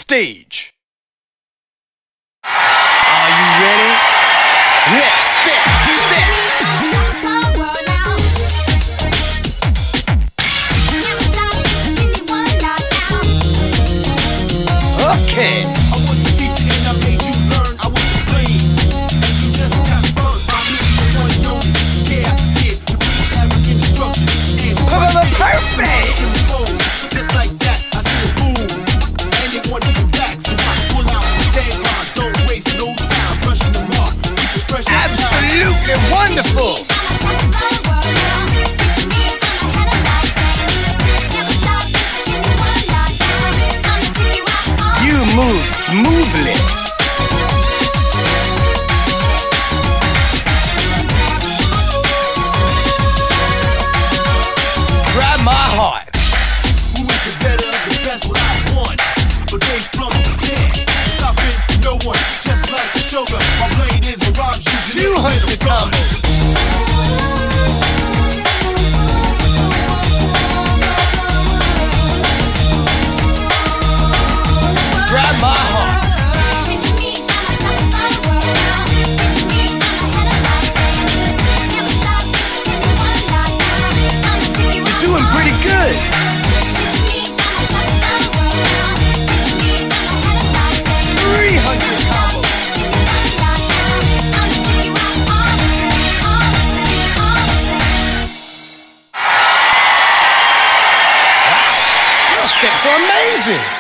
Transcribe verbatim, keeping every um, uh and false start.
stage. Are you ready? Let's step, step. Okay. I was the teacher and I made you learn. I was the brain, and you just got burned by me. The one and only chaos is here. The preach having instruction and Perfect. Just like that, I see a boom, and they want to come back. So I pull out the same line. Don't waste no time brushing them off. Keep it fresh. Absolutely wonderful. You move smoothly. Grab my heart. Who is the better of the best? What I want, but they from the dance. Stopping no one, just like the shogun. My blade is the rhymes using two hundred combos. Grab my heart. You're doing pretty good. three hundred combos. Your steps are amazing.